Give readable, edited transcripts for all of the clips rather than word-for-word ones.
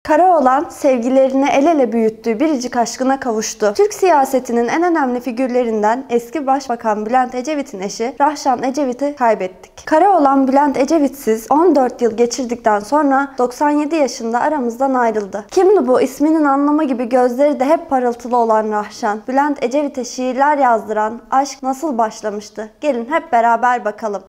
Karaoğlan sevgilerini el ele büyüttüğü biricik aşkına kavuştu. Türk siyasetinin en önemli figürlerinden eski Başbakan Bülent Ecevit'in eşi Rahşan Ecevit'i kaybettik. Karaoğlan Bülent Ecevit'siz 14 yıl geçirdikten sonra 97 yaşında aramızdan ayrıldı. Kimdi bu? İsminin anlamı gibi gözleri de hep parıltılı olan Rahşan. Bülent Ecevit'e şiirler yazdıran aşk nasıl başlamıştı? Gelin hep beraber bakalım.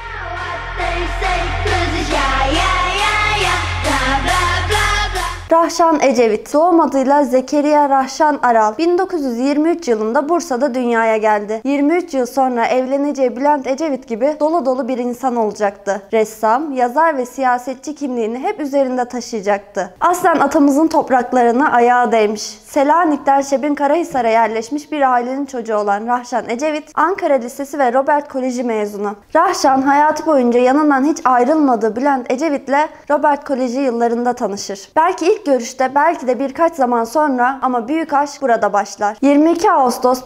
Rahşan Ecevit, doğum adıyla Zekeriya Rahşan Aral, 1923 yılında Bursa'da dünyaya geldi. 23 yıl sonra evleneceği Bülent Ecevit gibi dolu dolu bir insan olacaktı. Ressam, yazar ve siyasetçi kimliğini hep üzerinde taşıyacaktı. Aslen atamızın topraklarına ayağı değmiş. Selanik'ten Şebin Karahisar'a yerleşmiş bir ailenin çocuğu olan Rahşan Ecevit, Ankara Lisesi ve Robert Koleji mezunu. Rahşan hayatı boyunca yanından hiç ayrılmadığı Bülent Ecevit'le Robert Koleji yıllarında tanışır. Belki ilk görüşte, belki de birkaç zaman sonra ama büyük aşk burada başlar. 22 Ağustos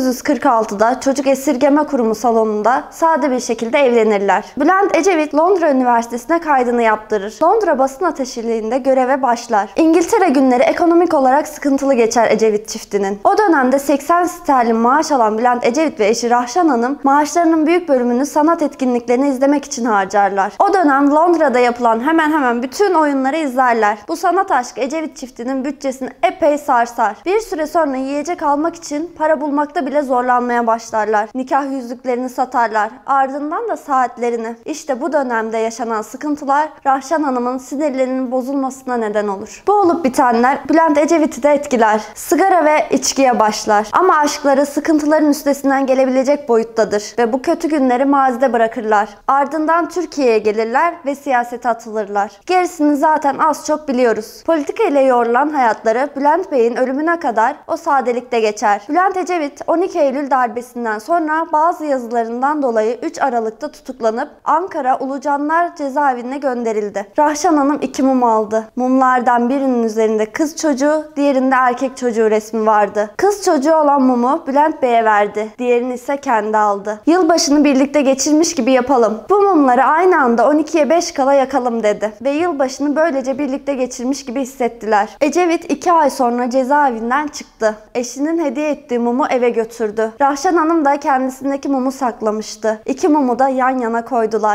1946'da Çocuk Esirgeme Kurumu salonunda sade bir şekilde evlenirler. Bülent Ecevit Londra Üniversitesi'ne kaydını yaptırır. Londra basın ateşeliğinde göreve başlar. İngiltere günleri ekonomik olarak sıkıntılı geçer Ecevit çiftinin. O dönemde 80 sterlin maaş alan Bülent Ecevit ve eşi Rahşan Hanım maaşlarının büyük bölümünü sanat etkinliklerini izlemek için harcarlar. O dönem Londra'da yapılan hemen hemen bütün oyunları izlerler. Bu sanat aşk Ecevit çiftinin bütçesini epey sarsar. Bir süre sonra yiyecek almak için para bulmakta bile zorlanmaya başlarlar. Nikah yüzüklerini satarlar. Ardından da saatlerini. İşte bu dönemde yaşanan sıkıntılar Rahşan Hanım'ın sinirlerinin bozulmasına neden olur. Bu olup bitenler Bülent Ecevit'i de etkiler. Sigara ve içkiye başlar. Ama aşkları sıkıntıların üstesinden gelebilecek boyuttadır ve bu kötü günleri mazide bırakırlar. Ardından Türkiye'ye gelirler ve siyasete atılırlar. Gerisini zaten az çok biliyoruz. Politika ile yoğrulan hayatları Bülent Bey'in ölümüne kadar o sadelikte geçer. Bülent Ecevit 12 Eylül darbesinden sonra bazı yazılarından dolayı 3 Aralık'ta tutuklanıp Ankara Ulucanlar cezaevine gönderildi. Rahşan Hanım 2 mum aldı. Mumlardan birinin üzerinde kız çocuğu, diğerinde erkek çocuğu resmi vardı. Kız çocuğu olan mumu Bülent Bey'e verdi. Diğerini ise kendi aldı. Yılbaşını birlikte geçirmiş gibi yapalım. Bu mumları aynı anda 12'ye 5 kala yakalım dedi. Ve yılbaşını böylece birlikte geçirmiş gibi hissettiler. Ecevit 2 ay sonra cezaevinden çıktı. Eşinin hediye ettiği mumu eve götürdü. Rahşan Hanım da kendisindeki mumu saklamıştı. 2 mumu da yan yana koydular.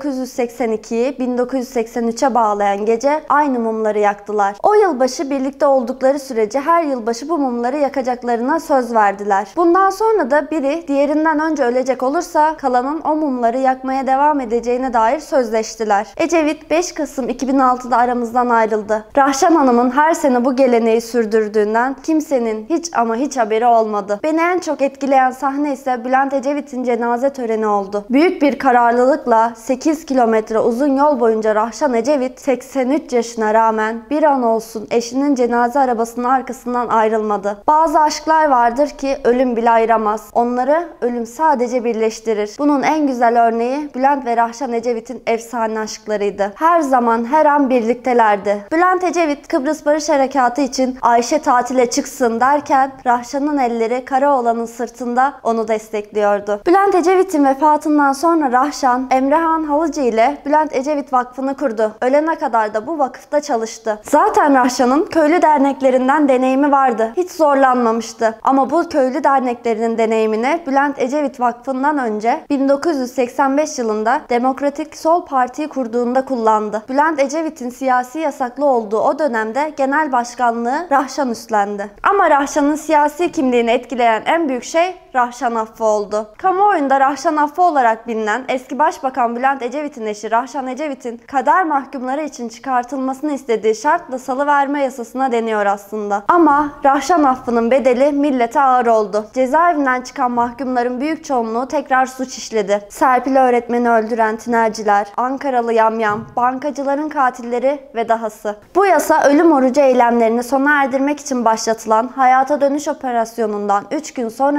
1982'yi 1983'e bağlayan gece aynı mumları yaktılar. O yılbaşı birlikte oldukları sürece her yılbaşı bu mumları yakacaklarına söz verdiler. Bundan sonra da biri diğerinden önce ölecek olursa kalanın o mumları yakmaya devam edeceğine dair sözleştiler. Ecevit 5 Kasım 2006'da aramızdan ayrıldı. Rahşan Hanım'ın her sene bu geleneği sürdürdüğünden kimsenin hiç ama hiç haberi olmadı. Beni en çok etkileyen sahne ise Bülent Ecevit'in cenaze töreni oldu. Büyük bir kararlılıkla 8 kilometre uzun yol boyunca Rahşan Ecevit 83 yaşına rağmen bir an olsun eşinin cenaze arabasının arkasından ayrılmadı. Bazı aşklar vardır ki ölüm bile ayıramaz. Onları ölüm sadece birleştirir. Bunun en güzel örneği Bülent ve Rahşan Ecevit'in efsane aşklarıydı. Her zaman her an birliktelerdi. Bülent Ecevit Kıbrıs Barış Harekatı için Ayşe tatile çıksın derken Rahşan'ın elleri Karaoğlan'ın sırtında onu destekliyordu. Bülent Ecevit'in vefatından sonra Rahşan, Emrehan Halıcı ile Bülent Ecevit Vakfı'nı kurdu. Ölene kadar da bu vakıfta çalıştı. Zaten Rahşan'ın köylü derneklerinden deneyimi vardı. Hiç zorlanmamıştı. Ama bu köylü derneklerinin deneyimini Bülent Ecevit Vakfı'ndan önce 1985 yılında Demokratik Sol Parti'yi kurduğunda kullandı. Bülent Ecevit'in siyasi yasaklı olduğu o dönemde genel başkanlığı Rahşan üstlendi. Ama Rahşan'ın siyasi kimliğini etkileyen en büyük şey Rahşan affı oldu. Kamuoyunda Rahşan affı olarak bilinen eski Başbakan Bülent Ecevit'in eşi Rahşan Ecevit'in kader mahkumları için çıkartılmasını istediği şartla salıverme yasasına deniyor aslında. Ama Rahşan affının bedeli millete ağır oldu. Cezaevinden çıkan mahkumların büyük çoğunluğu tekrar suç işledi. Serpil öğretmeni öldüren tinerciler, Ankaralı yamyam, bankacıların katilleri ve dahası. Bu yasa ölüm orucu eylemlerini sona erdirmek için başlatılan hayata dönüş operasyonundan 3 gün sonra çıkarılan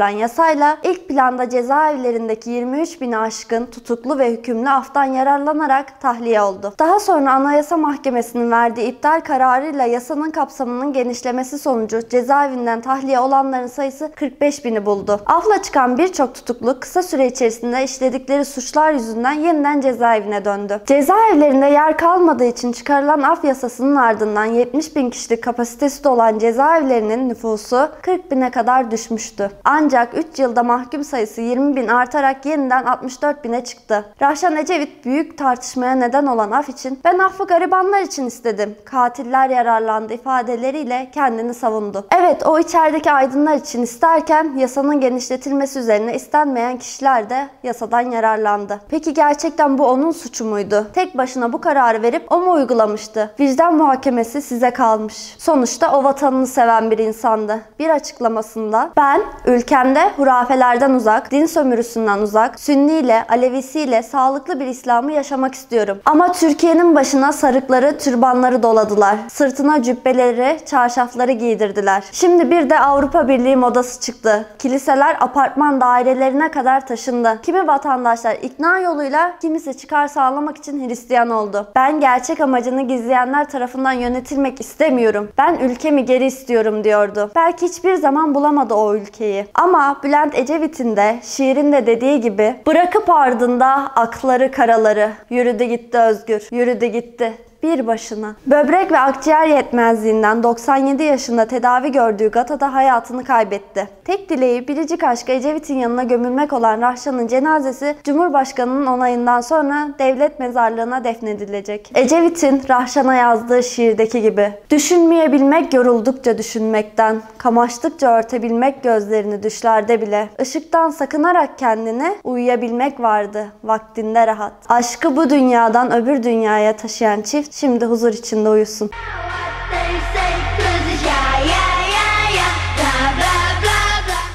çıkarılan yasayla ilk planda cezaevlerindeki 23 bini aşkın tutuklu ve hükümlü aftan yararlanarak tahliye oldu. Daha sonra Anayasa Mahkemesi'nin verdiği iptal kararıyla yasanın kapsamının genişlemesi sonucu cezaevinden tahliye olanların sayısı 45 bini buldu. Afla çıkan birçok tutuklu kısa süre içerisinde işledikleri suçlar yüzünden yeniden cezaevine döndü. Cezaevlerinde yer kalmadığı için çıkarılan af yasasının ardından 70 bin kişilik kapasitesi de olan cezaevlerinin nüfusu 40 bine kadar düşmüştü. Ancak 3 yılda mahkum sayısı 20 bin artarak yeniden 64 bine çıktı. Rahşan Ecevit büyük tartışmaya neden olan af için "Ben affı garibanlar için istedim, katiller yararlandı" ifadeleriyle kendini savundu. Evet, o içerideki aydınlar için isterken yasanın genişletilmesi üzerine istenmeyen kişiler de yasadan yararlandı. Peki gerçekten bu onun suçu muydu? Tek başına bu kararı verip o mu uygulamıştı? Vicdan muhakemesi size kalmış. Sonuçta o vatanını seven bir insandı. Bir açıklamasında "Ben ülkemde hurafelerden uzak, din sömürüsünden uzak, Sünniyle, Alevisiyle sağlıklı bir İslam'ı yaşamak istiyorum. Ama Türkiye'nin başına sarıkları, türbanları doladılar. Sırtına cübbeleri, çarşafları giydirdiler. Şimdi bir de Avrupa Birliği modası çıktı. Kiliseler apartman dairelerine kadar taşındı. Kimi vatandaşlar ikna yoluyla, kimisi çıkar sağlamak için Hristiyan oldu. Ben gerçek amacını gizleyenler tarafından yönetilmek istemiyorum. Ben ülkemi geri istiyorum" diyordu. Belki hiçbir zaman bulamadı o ülkeyi. Ama Bülent Ecevit'in de şiirinde dediği gibi "Bırakıp ardında akları karaları, yürüdü gitti özgür, yürüdü gitti bir başına." Böbrek ve akciğer yetmezliğinden 97 yaşında tedavi gördüğü Gata'da hayatını kaybetti. Tek dileği biricik aşkı Ecevit'in yanına gömülmek olan Rahşan'ın cenazesi Cumhurbaşkanı'nın onayından sonra devlet mezarlığına defnedilecek. Ecevit'in Rahşan'a yazdığı şiirdeki gibi "Düşünmeyebilmek yoruldukça düşünmekten, kamaştıkça örtebilmek gözlerini düşlerde bile, ışıktan sakınarak kendini uyuyabilmek vardı vaktinde rahat. Aşkı bu dünyadan öbür dünyaya taşıyan çift şimdi huzur içinde uyusun."